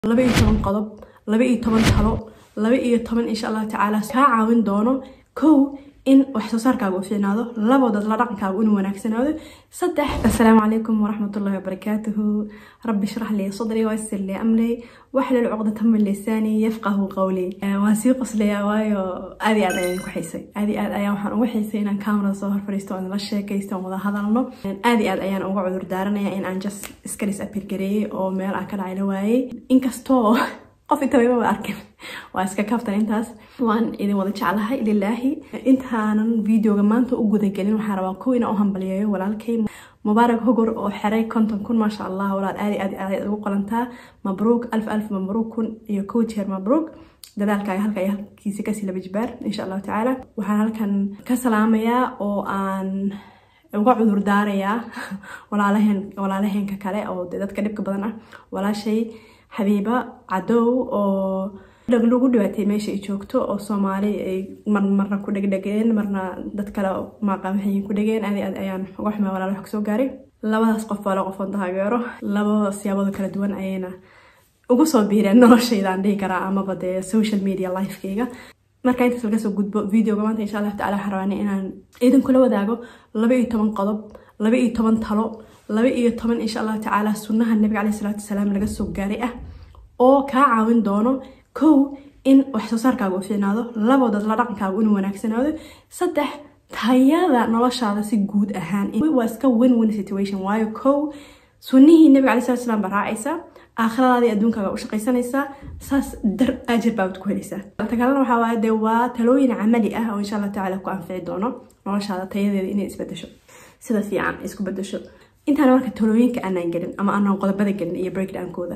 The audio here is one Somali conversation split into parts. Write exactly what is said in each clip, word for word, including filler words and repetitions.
laba iyo toban qodob laba iyo toban talo laba iyo toban insha Allah tacaala ka caawin doono kow in wax soo saarkaaga u fiicnaado laba dad la dhaqankaaga inuu wanaagsanaado saddex assalaamu calaykum waraxmatullaahi wabarakaatuhu rabbi shrah li sadri wa yassir li amri wahlul uqdatan min lisani yafqahu qawli waa sii qoslaya waayo aadi aad ayaan ku xiisay aadi aad ayaan waxaan ugu xiisay inaan kaamera soo hor fariisto oo la sheekaysto oo wada hadalno aadi aad ayaan uga cudur daaranayaa in aan just iska ris appeal gareeyay oo meel aan ka dhacay waayay inkastoo qof inta ma arkin waa iska kaftan intaas waan idin wada jeclahay lilaahi intaanan videoga maanta u guda galin waxaan rabaa kow inaan u hambaliyeeyo walaalkay mubaarak hogor oo xiray konton kun maasha Allah walaal aadi aadi aad ugu qalantaa mabruuk alf alf mabruuk kun iyo kow jeer mabruuk dadaalkaaga halka ay halkiisa kasii laba jibaar insha Allah tacaala waxaan halkan ka salaamayaa oo aan uga cudur daarayaa walaalaheen walaalaheenka kale oo dadka dhibka badan ah walaashay حبيبة عدو أو لغلوغو دواتي ماشي joogto oo Soomaali ay mar marna ku dhagdhageen marna dad kale ma qamxin ku dhageen aad aad ayaan wax ma walaal wax soo gaaray labadaas qof wala qof oo taageero laba siyaabo kala duwan ayayna ugu soo biireen noloshayda dhigi kara ama bade social media life-kayga marka inta laga soo gudbo videoga maanta insha Allah tacaala xaraani inaan idin kula wadaago laba iyo toban qodob laba iyo toban talo laba iyo toban insha Allah tacaala sunnaha nabiga kaleey salaatu wasalaam laga soo gaaray ah oo ka caawin doono kow in wax soo saarkaaga u fiicnaado laba dad la dhaqankaaga inuu wanaagsanaado saddex tayada noloshaada si guud ahaan waa iska win win situation waayo kow sunnihi nabiga kaleey salaatu wasalaam baraacaysa aakhiradaada adduunkaaga u shaqaysanaysa saas dar ajir baad ku helaysaa takalana waxa waaye de waa talooyin camali ah oo insha Allah tacaala ku anfici doono noloshaada tayadeeda inay isbedesho sida fiican isku bedesho intaan marka talooyinka aanan gelin ama aanan qodobada gelin iyo breakdown-kooda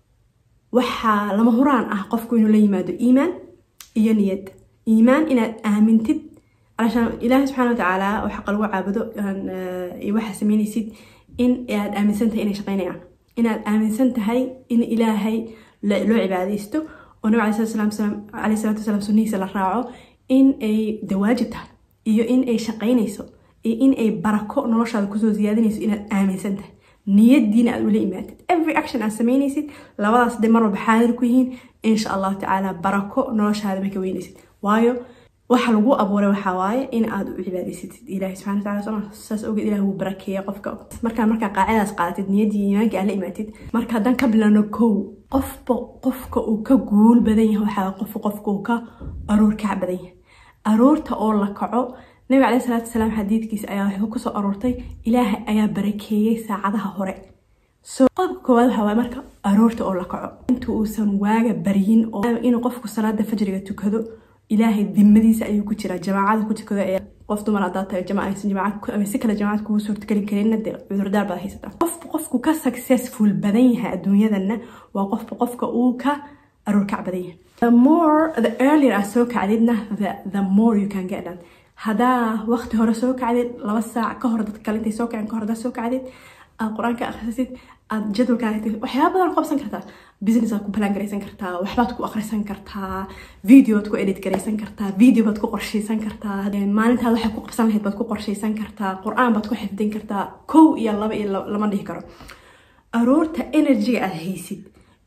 waxa lama huraan ah qofku inuu la yimaado iimaan iyo niyad iimaan inaad aamintid عشان إله سبحانه وتعالى وحق الوعى عبده يوحى سميني سيد إن آمن سنته إن شقيني إن آمن سنته هاي إن إلهي لو عباديسته ونبي عليه الصلاة والسلام عليه الصلاة والسلام سنيه سلا راعه إن أي دواجته إيو إن أي شقينيسو إن أي بركة نرش على كسو زيادة نيسو إن آمن سنته نية دين أولي إيمانت every action أسميني سيد لوضع صدي مرة بحاضر كوين إن شاء الله تعالى بركة نرش هذا مكويني سيد وايو waxa lagu abuuray waxa waaye in aad u cibaadaysatid Ilaahay subhanahu wa ta'ala saas oo Ilaahay uu barakeeyo qofka marka marka qaacidaas qaadatid niyadii iimaanka la imaatid marka hadan ka bilano kow qofba qofka uu ka guul badan yahay waxa qof qofka uu ka aroor ka badan yahay aroorta oo la kaco nabi kaleey salaatu wasalaam xadiidkiisa ayaa wuxuu ku soo aroortay Ilaahay ayaa barakeeyay saacadaha hore soo qofka koowaad waxa waaye marka aroorta oo la kaco inta uu san waaga bariyin oo inuu qofku salaada fajriga tukado إلهي ذمديس أيو كتير جماعات كتير كذا قف دمر عدات جماعة جماعات أمسك كلا كو صورت كلين كلين ندى عذر دار بهاي ستا قف قف كو كسكسسفول بدنيها الدنيا ذنا وقف قف كأو كا أركع بدنيها the more the earlier أسوق عددنا the the more you can get done هذا وقت هو سوق عدد لو الساعة كهر تتكلم تسوق عن كهر ده سوق عدد القرآن كأخذت الجدول كانت وحياة بدل قبسن كرتا بيزنس أكو بلان كريسن كرتا وحباتكو أخرسن كرتا فيديو تكو إديت كريسن كرتا فيديو بتكو قرشيسن كرتا ما أنت هذا حكو قبسن هيد بتكو قرشيسن كرتا قرآن بتكو حفظين كرتا كو يلا بقى لما نيه كرو أرورتا إنرجي أهيسيد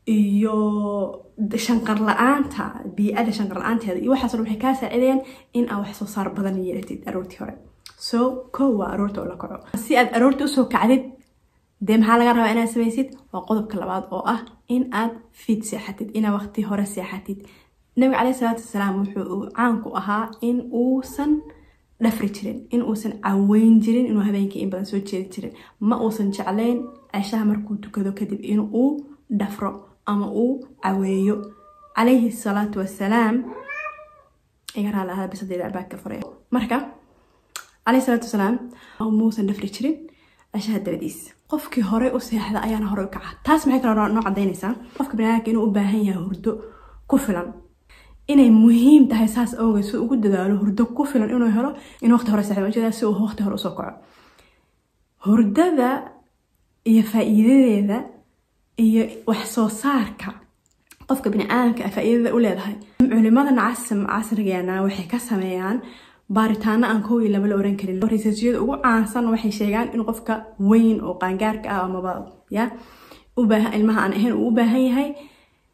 iyo shanqar la'aanta bi'ada shanqar la'aanteeda iyo waxa soo wixii ka saacideen in aan wax soo saar badan yeelatid aroortii hore so ko waa aroorta oo la kaco si aad aroorta u soo kacdid de maxaa laga rabaa inaad samaysid waa qodobka labaad oo ah in aad fiid seexatid ina waqti hore seexatid nabi kaleey salaatu wasalaam wuxuu caan ku ahaa in uusan dhafri jirin in uusan caweyn jirin inuu habeenkii in badan soo jeedi jirin ma uusan jeclayn cashaha markuu tukado kadib in uu dhafro ama uu caweeyo calayhi salaatu wasalaam igara lahaa bisadeeda albaabka furay marka calayhi salaatu wasalaam muusan dhafri jirin cashaha dabadiis qofkii hore u seexda ayaan hore u kaca taas maxay kala noo cadeynaysaa qofka banaanka inuu u baahan yahay hurdo ku filan inay muhiim tahay saas awgeed si ugu dadaalo hurdo ku filan inuu helo in waqti hore seexdo ujeeda si uu waqti hore u soo kaco hurdada iyo faa'iidadeeda iyo wax soo saarka qofka bini'aadamka faa'iidada u leedahay culimada casam casrigeena waxay ka sameeyaan baaritaana aan koow iyo laba la oran karin researchiyada ugu caansan waxay sheegaan in qofka weyn oo qaangaarka ah ama ba ya u baahan ilmaha aan ahayn uu u baahan yahay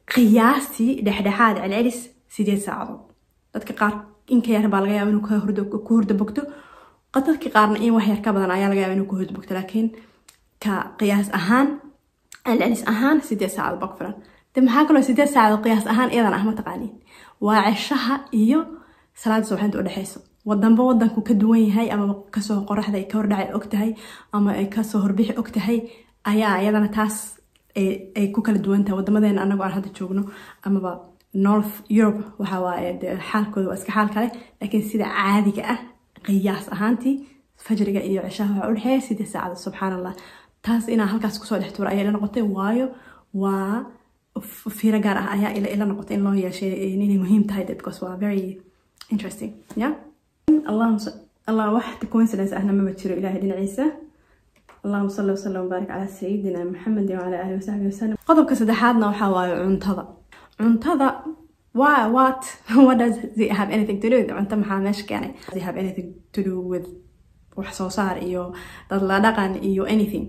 qiyaastii dhexdhexaad celcelis sideed saacadood. dadka qaar in ka yar baa laga yaabaa inuu ka hurdo ku hurdo bogto dadka qaarna in wax yar ka badan ayaa laga yaabaa inuu ku hurdo bogto laakiin ka qiyaas ahaan celcelis ahaan sideed saacadood baa ku filan. de maxaa kaloo sideed saacadood qiyaas ahaan iyadan ah ma taqaaniin waa cishaha iyo salaada subaxinta u dhaxayso. wadanba wadanku ka duwan yahay ama kasoo qoraxda ay ka hordhacay ogtahay ama ay kasoo horbixi ogtahay ayaa iyadana taas ay ku kala duwan tahay. wadamadeena anagu aan hadda joogno amaba North Europe waxa waaye xaalkooda waa iska xaal kale laakiin sida caadiga ah qiyaas ahaantii fajriga iyo cishaha waxa u dhaxeeya sideed saacadood. subxaanallah taas inaa halkaas kusoo dhex tuura ayaa ila noqotay waayo waa fiiro gaar ah ayaa ila ila noqotay in loo yeeshay inay muhiim tahay because waa very interesting. yeah اللهم صل الله واحد coincidence احنا ما بتشيروا إلهي دين عيسى. اللهم صل وسلم وبارك على سيدنا محمد وعلى آله وصحبه وسلم. قضب كسدحاتنا وحواي عنتظى عنتظى why what what does it have anything to do with عنتظى محامش كاني does it have anything to do with وحصوصار إيو تطلقان إيو anything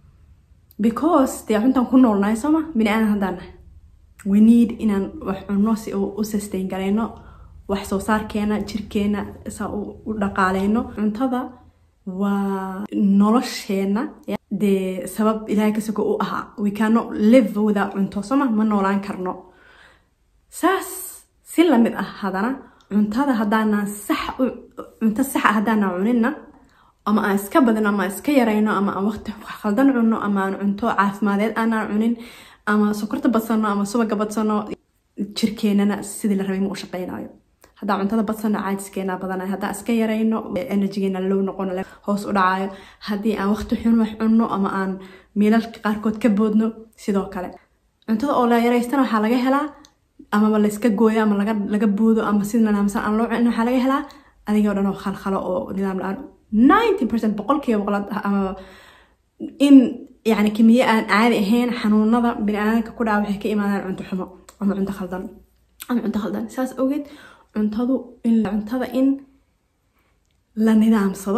because دي عنتظى كنا ولنا سما من أنا هدانا we need إن وحنوسي أو sustain كرينو wax soo saarkeena jirkeena sa u dhaqaaleyno. cuntada waa nolosheena de sabab ilaahay ka soo u aha we cannot live without cunto sama ma noolaan karno. saas si la mid ah hadana cuntada hadana sax cunto sax ah hadana cunina ama aan iska badana ama iska yareyno ama aan waqti khaldan cunno ama aan cunto caafimadeed aan cunin ama sokorta badsano ama subaga badsano jirkeenana sidii la rabay ma u shaqeynayo. هذا عنتظى بتصنع عادس كنا بدنا هذا أسكير إنه إنرجينا اللون نقول له هوس ودعاية هذه أن وقت حين وحنه أما أن ميلال قاركود كبودنو سيدو كله. عنتظى أولا يريستنا حلاقة هلا أما ولا إسكت جويا أما لقى لقى بودو أما سيدنا مثلا أن لو إنه حلاقة هلا هذه يقولنا خال خلا أو نظام الآن ninety percent بقول كي بقولت أما إن يعني كمية عالية هين حنون نظر بناء كقول أو حكي إيمان عنده حما أما عنده خلدان أما عنده خلدان ساس أوجد cuntadu in cuntada in la nidaamsado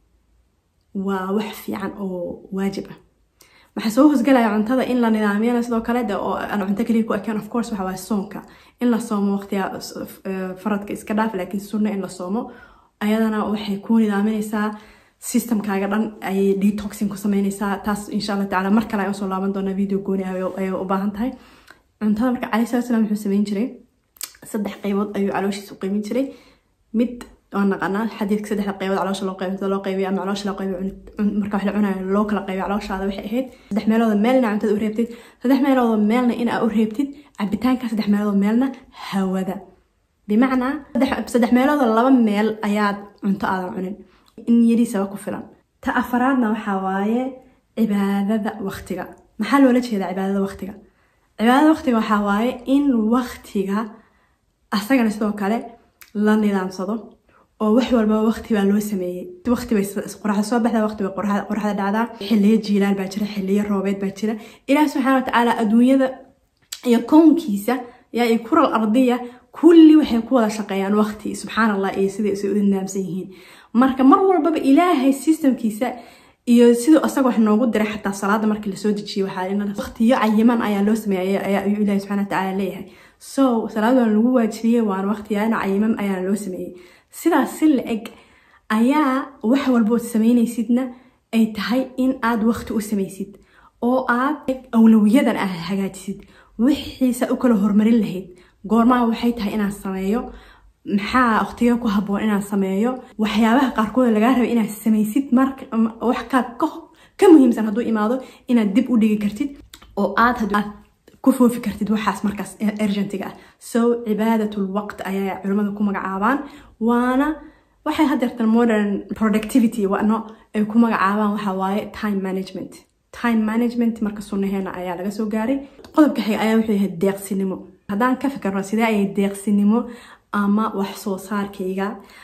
waa wax fiican oo waajib ah. waxa soo hosgalaya cuntada in la nidaamiyo sidoo kale oo aan cunto kaliya ku ekaan of course waxa waa soonka in la soomo waqtiga faradka iska dhaaf laakiin sunna in la soomo ayadana waxay ku nidaaminaysaa systemkaaga dhan ay detoxing ku sameynaysaa. taas insha Allah taala mar kale ay soo laaban doona video gooni ay u baahan tahay. cuntada marka Ali sallallahu wuxuu sameyn jiray saddex qaybood ayuu calooshiisa u qiimin jiray. mid aan naqana xadiidka saddex qaybood caloosha loo qaybiyo loo qaybiyo ama caloosha loo qaybiyo marka wax la cunayo loo kala qaybiyo calooshaada waxay ahayd saddex meelood meelna cuntada u reebtid saddex meelood meelna in aad u reebtid cabitaanka saddex meelood meelna hawada bimacnaa saddex saddex meelood laba meel ayaad cunto aadan cunin in yariisa ku filan. ta afaraadna waxa waaye cibaadada waqtiga. maxaa loola jeedaa cibaadada waqtiga? cibaadada waqtiga waxa waaye in waqtiga asagana sidoo kale la nidaamsado oo wax walba waqti baa loo sameeyay. waqti bay qoraxda soo baxda waqti bay qoraxda qoraxda dhacda xilliyo jiilaal baa jira xilliyo roobeed baa jira. ilaahay subxaanahu wa ta'aala adduunyada iyo koonkiisa yaa ay kural ardiya kulli waxay ku wada shaqeeyaan waqti subxaanallah iyo sidii ay u nidaamsan yihiin. marka mar walba ilaahay systemkiisa iyo sidoo asagoo wax noogu diray xataa salaada markii la soo dejiyo waxa in waqtiyo cayiman ayaa loo sameeyay ayaa ilaahay subxaanahu wa ta'aala leeyahay. so salaada lagu waajibiyay waan waqtiyaana cayiman ayaa loo sameeyay. sidaas si la eg ayaa wax walba oo sameynaysidna ay tahay in aad waqti u sameysid oo aad awlawiyadan ah hagaajisid wixiisa u kala hormarin lahayd. goormaa waxay tahay inaan sameeyo maxaa waqtiga ku haboon inaan sameeyo waxyaabaha qaarkood laga rabo inaad sameysid marka wax ka ka muhiimsan haduu imaado inaad dib u dhigi kartid oo aad ku foofi kartid waxaas markaas urgentiga ah. so cibaadatul waqt ayaa culimadu ku magacaabaan waana waxay hadeertan modern productivity waano ay ku magacaabaan waxa waaye time management. time management marka sunnaheena ayaa laga soo gaaray. qodobka xigay ayaa wuxuu yahay deeqsinimo. haddaan ka fikirno sidee ay deeqsinimo ama wax soo saarkayga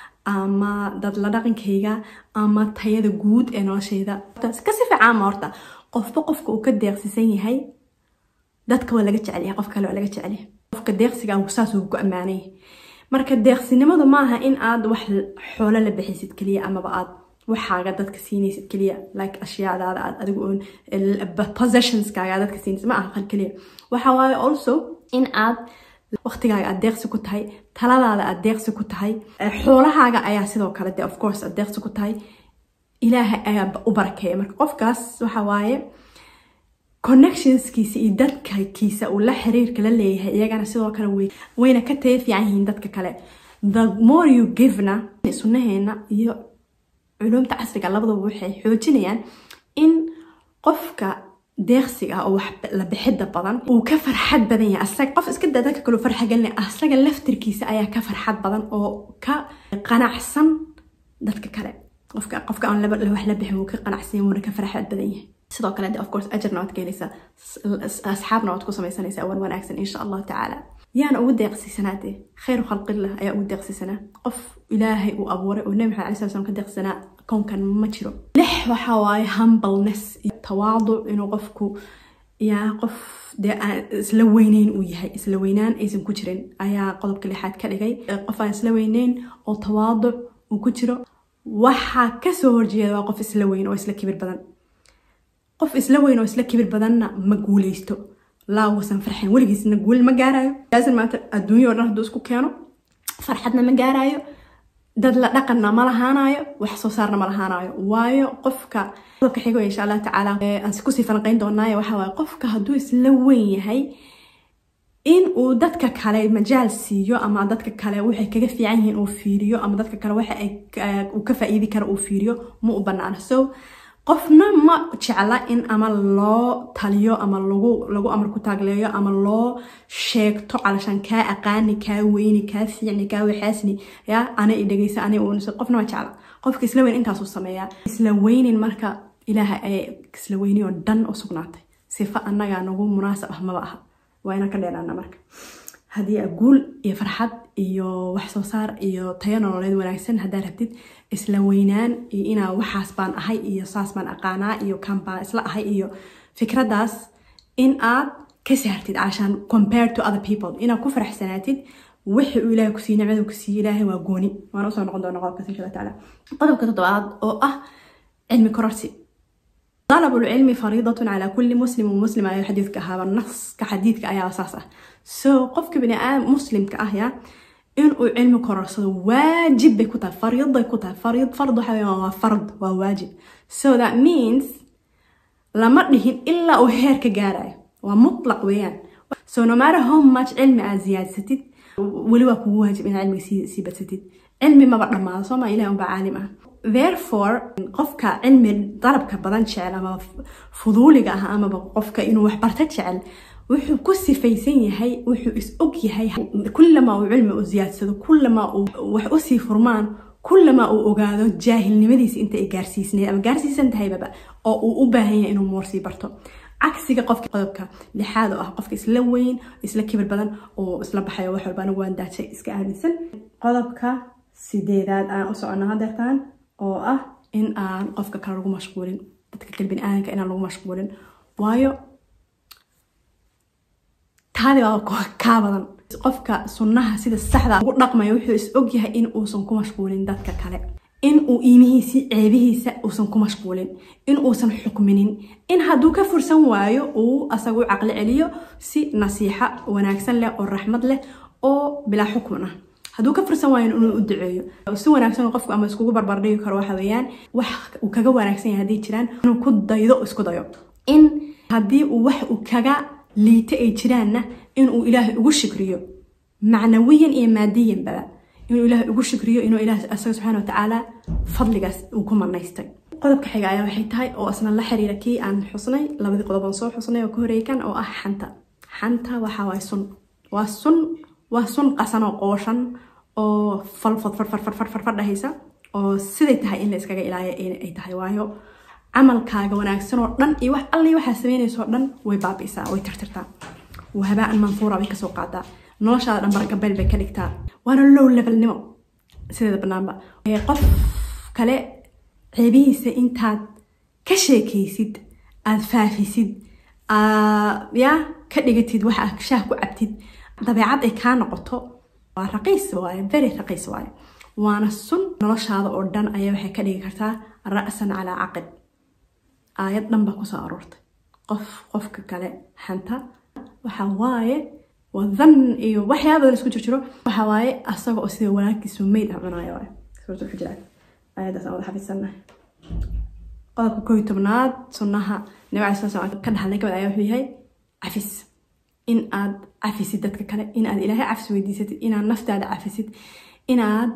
ama dad la dhaqankayga ama tayada guud ee noloshayda ka si fiican ma horta qofba qofka uu ka deeqsisan yahay dadka waa laga jecel yahay qof kale waa laga jecel yahay qofka deeqsiga uu saas ugu amaanay. marka deeqsinimadu maaha in aad wax xoolo la bixisid kaliya ama aad waxaaga dadka siinaysid kaliya like ashyaadaada aad adigu oon possessions kaaga dadka siinaysid ma aha kaliya waxa waaye also in aad waqtigaaga aad deeqsi ku tahay taladaada aad deeqsi ku tahay xoolahaaga ayaa sidoo kale de of course aad deeqsi ku tahay ilaahay ayaa u barakeeya marka qofkaas waxa waaye connectionskiisa iyo dadkiisa uu la xiriirka la leeyahay iyagana sidoo kale way wayna ka tayo fiican yihiin dadka kale the more you give na sunnaheena iyo culumta casriga labadaba waxay xoojinayaan in qofka deeqsiga oo wax la bixida badan uu ka farxad badan yahay asaga qof iska dadka kale farxad galnay asaga laftirkiisa ayaa ka farxad badan oo ka qanacsan dadka kale qofka qofka aan laba wax la bixin uu ka qanacsan yahay ka farxad badan yahay sidoo kale of course ajrna waad keenaysaa asxaabna waad ku samaysanaysaa wan wanaagsan insha Allah taala yaan ugu deeqsiisanaade khayr khalqillah ayaa ugu deeqsiisana qof ilaahay uu abuuray oo nabi maxamed sallallahu alayhi wasallam ka deeqsana koonkan ma jiro lix waxa waaye humbleness tawaadu inuu qofku yaa qof isla weynayn uu yahay isla weynaan aysan ku jirin ayaa qodobka lixaad ka dhigay qof aan isla weynayn oo tawaadu uu ku jiro waxa ka soo horjeeda waa qof isla weyn oo isla kibir badan qof isla weyn oo isla kibir badanna ma guuleysto laa wasan farxin weligiisna guul ma gaarayo laasin maanta adduunyo dhan haduu isku keeno farxadna ma gaarayo dad la dhaqanna ma lahaanayo wax soo saarna ma lahaanayo waayo qofka qofka xigo insha Allah taala aan si ku sii falanqeyn doonaayo waxa waaye qofka haduu isla weyn yahay in uu dadka kale majaal siiyo ama dadka kale waxay kaga fiican yihiin uu fiiriyo ama dadka kale waxa ay uu ka faa'iidi karo uu fiiriyo ma u banaana so qofna ma jecla in ama loo taliyo ama lagu lagu amar ku taagleeyo ama loo sheegto calashan ka aqaani ka weyni ka fiicni ka waxaasni ya ana idageysa ana oo qofna ma jecla qofka isla weyn intaas uu sameeyaa isla weynin marka ilaahay ay isla weyniyo dhan u sugnaatay sifa anaga nagu munaasab ah ma aha waa ina ka dheeraana marka hadii aguul iyo farxad iyo wax soo saar iyo tayo nololeed wanaagsan hadaa rabtid isla weynaan iyo ina waxaas baan ahay iyo saas baan aqaanaa iyo kampaan isla ahay iyo fikradaas in aad ka saartid عشان compared to other people ina ku faraxsanaatid wixii uu ilaahay ku siiyay nimada ku siiyay ilaahay waa gooni waan soo noqon doonaa qodobka insha Allah taala qodobka toddobaad oo ah cilmi kororsi طلب العلم فريضة على كل مسلم ومسلمة أي حديث كهذا النص كحديث كأي أساسه so قفك بني آدم مسلم كأهيا إنه علم كرس واجب بكتاب فريض بكتاب فريض فرض حيوان فرض وواجب so that means لما نهين إلا أهير كجاري ومطلق ويان so no matter how much علم أزياد ستيد ولو أكو واجب إن علم سيبة ستيد علمي ما بقى ما صوما إلى أن بعالمه therefore qofka cilmi dalabka badan jecel ama fuduuliga ah ama qofka inuu wax barta jecel wuxuu ku sifaysan yahay wuxuu is og yahay kullama uu cilmi u ziyaadsado kullama uu wax u sii furmaan kullama uu ogaado jaahilnimadiisa inta ay gaarsiisnay ama gaarsiisan tahay baba oo uu u baahan yahay inuu moorsi barto عكسك قفك قدبك لحاد أو قفك إسلا وين إسلا كبر بدن أو إسلا بحياة واحد بنا وان دات شيء إسكا أهلسن قدبك سيدات أنا أسوأنا هادرتان oo ah in aan qofka kale lagu mashquulin dadka kale bini'aadamka in aan lagu mashquulin waayo taadi waa ka badan qofka sunnaha sida saxda ugu dhaqmayo wuxuu is og yahay in uusan ku mashquulin dadka kale in uu iimihiisa ceebihiisa uusan ku mashquulin in uusan xukminin in hadduu ka fursan waayo uu asagu aqli celiyo si nasiixa wanaagsan leh oo raxmad leh oo bila xukmana haduu ka fursan waayo inuu u duceeyo si wanaagsan qofku ama isku barbar dhigi karo waxa weeyaan wax uu kaga wanaagsan yahay hadii jiraan inuu ku daydo isku dayo in hadii uu wax uu kaga liita ay jiraanna inuu ilaahay ugu shukriyo macnawiyan iyo maadiyan baba inuu ilaahay ugu shukriyo inuu ilaahay asaga subhanahu wa ta'ala fadligaas uu ku manaystay qodobka xiga ayaa waxay tahay oo asna la xiriira kii aan xusnay labadii qodob aan soo xusnay oo ka horeeyay oo ah xanta xanta waxa way sun waa sun waa sun qasan oo qooshan oo fal fal fal fal fal fal fal dhahaysa oo siday tahay in la iskaga ilaaliyo ay tahay waayo amalkaaga wanaagsan oo dhan iyo wax alle waxa sameynayso dhan way baabiisaa way tirtirtaa wahabaan manfuura way ka soo qaadaa noloshaada dhan barka bel bay ka dhigtaa waana low level nimo sida banaanba ee qof kale ceebihiisa intaad ka sheekaysid aad faafisid ya ka dhigatid waxa shaah ku cabtid dabeecad ay ka noqoto waa raqiis waaye very raqiis waaye waana sun noloshaada oo dhan ayaa waxay ka dhigi kartaa رأسا على عقب آيات نمبر كوسا أرورت قف قف ككلا حنتا وحواي وظن إيو وحيا هذا اللي سكوت شرو وحواي أصاب أسير ولكن سميت عمنا يا واي سورة الحجرات آيات أسأل حفظ سنة قال كوي تبنات سنها نوع أساسا كان حلنا كمان آيات فيها عفس إن أد عفسيت دتك كلا إن أد إلهي عفس ويديست إن أد نفت على عفسيت إن أد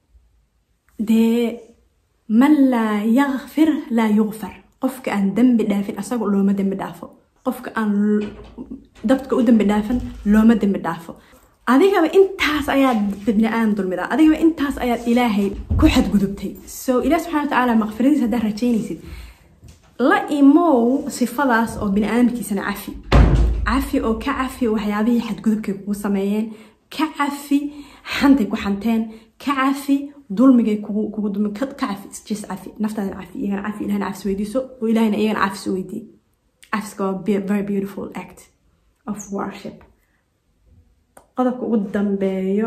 ده من لا يغفر لا يغفر قفك أن دم بدافن أساق لو ما دم بدافو قفك أن دبتك ودم بدافن لو ما دم بدافو أذيك إنتاس آيات ابن آدم دول مدا أذيك إنتاس آيات إلهي كحد قدبتي سو إله سبحانه وتعالى مغفرتي سدار رجينيسيد لا إيمو صفadaas oo bini aadamkiisana cafi cafi oo ka cafi waxyaabihi xad gudubkay ku sameeyeen ka cafi xantay ku xanteen ka cafi dulmigay kugu kugu dulmi ka cafi jis cafi naftaada cafi iyana cafi ilahna cafi weydiiso oo ilahna iyana cafi weydii cafiska waa very beautiful act of worship qodobka ugu dambeeyo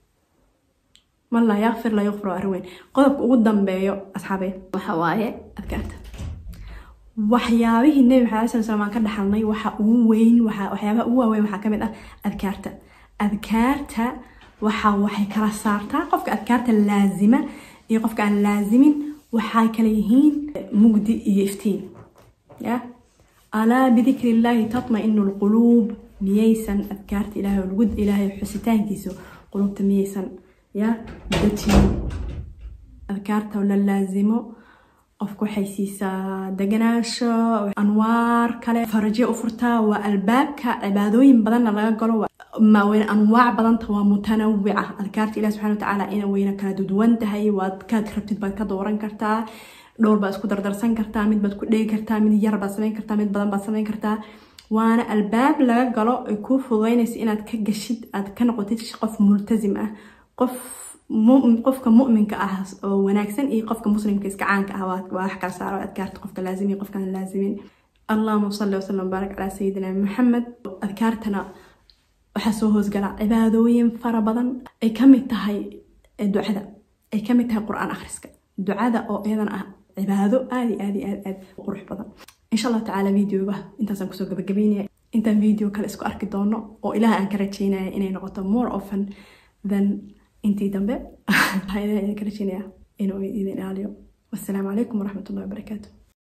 man la yaghfir la yughfar arweyn qodobka ugu dambeeyo asxaabay waxa waaye adkaarta waxyaabihii nabi maxamed sallallahu alayhi wasallam ka dhaxalnay waxa uu weyn waxa waxyaabaha uu weyn waxa kamid ah adkaarta adkaarta waxa waxay kala saartaa qofka adkaarta laazima iyo qofka aan laazimin waxa kala yihiin mugdi iyo iftiin ya ala bidikri illahi tatma'innu alqulub miyaysan adkaarta ilaahay oo gud ilaahay xusitaankiisa qulubta miyaysan ya dadti adkaarta wala laazimo qofku waxay siisaa deganaasho anwaar kale farajiyo u furtaa waa albaabka cibaadooyin badan laga galo ma weyn anwaac badan waa mutanawwica adkaarta ilaahay subhanahu wa ta'ala ina weyna kala duwan tahay waad ka rabtid baad ka dooran kartaa dhowr baad isku dardarsan kartaa mid baad ku dheegi kartaa mid yar baad sameyn kartaa mid badan baad sameyn kartaa waana albaab laga galo ay ku fududeynaysa inaad ka gashid aad ka noqotid qof multazim ah qof qofka mu'minka ah oo wanaagsan iyo qofka muslimka iska caanka ah waa wax kala saaro adkaarta qofka laazimi qofka aan laazimin Allahumma salli wa sallam barak ala sayyidina Muhammad adkaartana waxa soo hoos gala cibaadooyin fara badan ay kamid tahay ducada ay kamid tahay quraan akhriska ducada oo iyadana ah cibaado aad iyo aad aad aad qurux badan insha Allah ta'ala videoga intaasaan kusoo gabagabeynaya intaan video kale isku arki doono oo ilaahay aan ka rajeynayo inay noqoto more often than intii dambe waxaan idin kala jeenayaa inuu idin ilaaliyo. Wassalaamu calaykum waraxmatullaahi wabarakaatuh.